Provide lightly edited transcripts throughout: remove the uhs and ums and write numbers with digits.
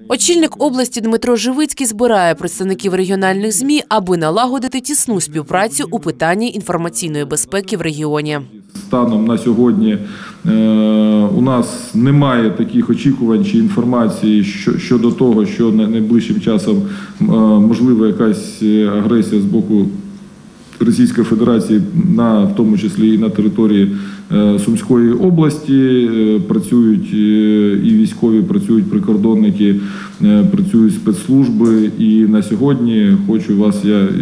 Очільник області Дмитро Живицький збирає представників регіональних ЗМІ, аби налагодити тісну співпрацю у питанні інформаційної безпеки в регіоні. Станом на сьогодні у нас немає таких очікувань чи інформації щодо того, що найближчим часом можлива якась агресія з боку Російської Федерації, в тому числі і на території Сумської області. Працюють і військові, працюють прикордонники, працюють спецслужби. І на сьогодні хочу вас,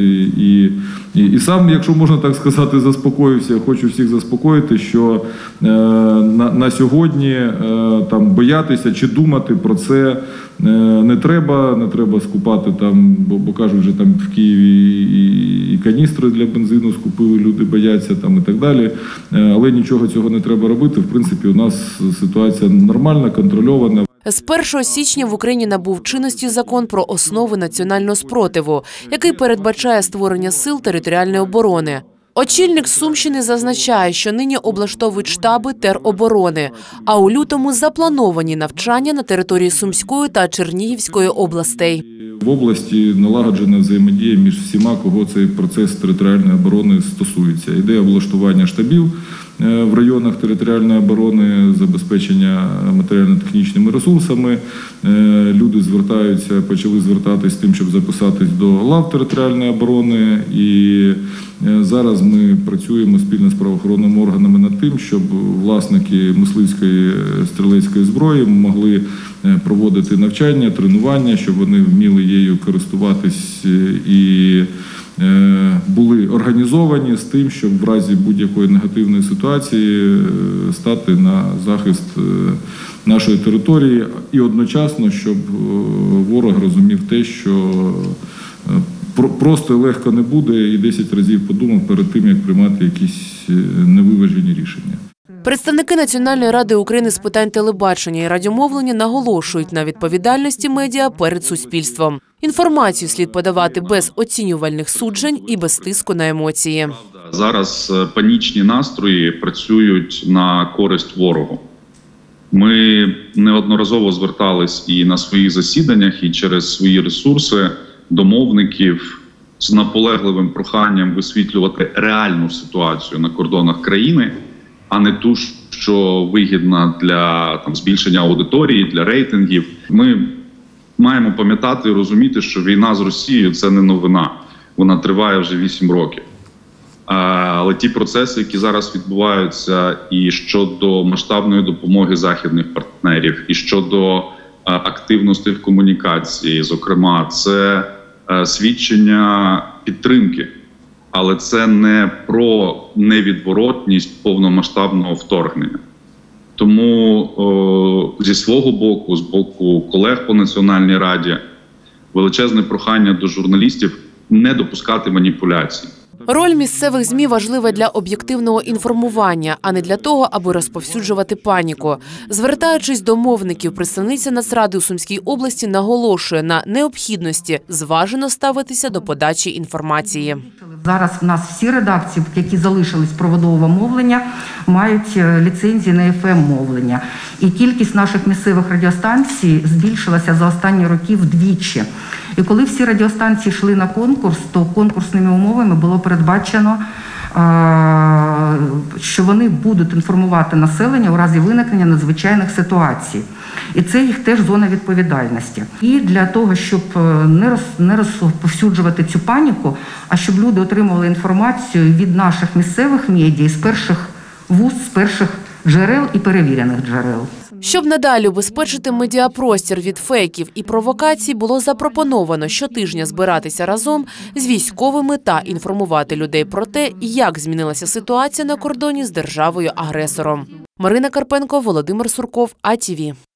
і сам, якщо можна так сказати, заспокоївся, хочу всіх заспокоїти, що на сьогодні боятися чи думати про це не треба скупати бо кажуть, вже в Києві і каністри для бензину скупили, люди бояться і так далі. Але нічого цього не треба робити. В принципі, у нас ситуація нормальна, контрольована. З 1 січня в Україні набув чинності закон про основи національного спротиву, який передбачає створення сил територіальної оборони. Очільник Сумщини зазначає, що нині облаштовують штаби тероборони, а у лютому заплановані навчання на території Сумської та Чернігівської областей. В області налагоджена взаємодія між всіма, кого цей процес територіальної оборони стосується. Іде облаштування штабів в районах територіальної оборони, забезпечення матеріально-технічними ресурсами. Люди почали звертатись з тим, щоб записатись до лав територіальної оборони. І зараз ми працюємо спільно з правоохоронними органами над тим, щоб власники мисливської стрілецької зброї могли проводити навчання, тренування, щоб вони вміли її користуватись і були організовані з тим, щоб в разі будь-якої негативної ситуації стати на захист нашої території і одночасно, щоб ворог розумів те, що просто легко не буде, і 10 разів подумав перед тим, як приймати якісь невиважені рішення. Представники Національної ради України з питань телебачення і радіомовлення наголошують на відповідальності медіа перед суспільством. Інформацію слід подавати без оцінювальних суджень і без тиску на емоції. Зараз панічні настрої працюють на користь ворогу. Ми неодноразово звертались і на своїх засіданнях, і через свої ресурси до мовників з наполегливим проханням висвітлювати реальну ситуацію на кордонах країни, а не ту, що вигідна для збільшення аудиторії, для рейтингів. Ми маємо пам'ятати і розуміти, що війна з Росією – це не новина. Вона триває вже 8 років. Але ті процеси, які зараз відбуваються і щодо масштабної допомоги західних партнерів, і щодо активності в комунікації, зокрема, це свідчення підтримки. Але це не про невідворотність повномасштабного вторгнення. Тому зі свого боку, з боку колег по Національній раді, величезне прохання до журналістів не допускати маніпуляцій. Роль місцевих ЗМІ важлива для об'єктивного інформування, а не для того, аби розповсюджувати паніку. Звертаючись до мовників, представниця Нацради у Сумській області наголошує на необхідності зважено ставитися до подачі інформації. Зараз в нас всі редакції, які залишились проводового мовлення, мають ліцензії на FM-мовлення. І кількість наших місцевих радіостанцій збільшилася за останні роки вдвічі. І коли всі радіостанції йшли на конкурс, то конкурсними умовами було передбачено, що вони будуть інформувати населення у разі виникнення надзвичайних ситуацій. І це їх теж зона відповідальності. І для того, щоб не розповсюджувати цю паніку, а щоб люди отримували інформацію від наших місцевих медіа з перших вуст, з перших джерел і перевірених джерел. Щоб надалі убезпечити медіапростір від фейків і провокацій, було запропоновано щотижня збиратися разом з військовими та інформувати людей про те, як змінилася ситуація на кордоні з державою-агресором. Марина Карпенко, Володимир Сурков, АТВ.